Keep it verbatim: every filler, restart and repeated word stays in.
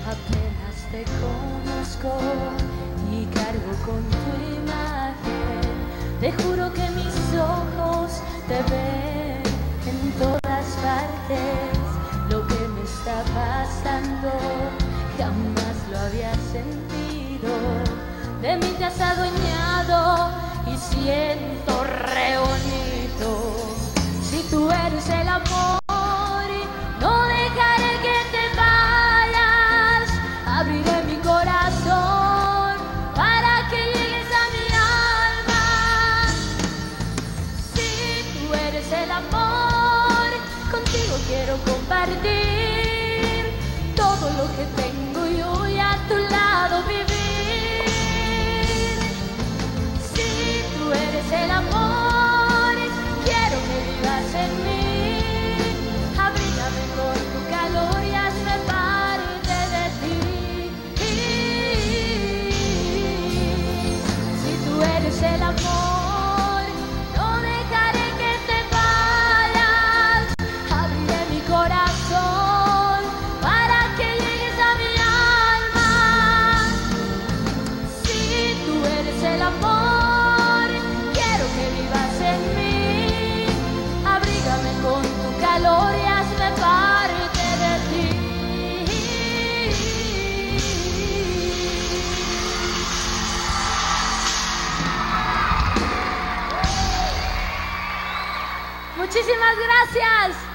Apenas te conozco y cargo con tu imagen. Te juro que mis ojos te ven en todas partes. Lo que me está pasando jamás lo había sentido. De mí te has adueñado y siento re bonito. Si tú eres el amor, no dejaré que te vayas. Abriré mi corazón para que llegues a mi alma. Si tú eres el amor, contigo quiero compartir todo lo que tengo yo y a tu lado vivir. Si tú eres el amor, quiero que vivas en mí. Abrígame con tu calor y hazme parte de ti. Si tú eres el amor, no dejaré que te vayas. Abriré mi corazón para que llegues a mi alma. Si tú eres el amor, quiero que vivas en mí. Abrígame con tu calor y hazme parte de ti. Muchísimas gracias.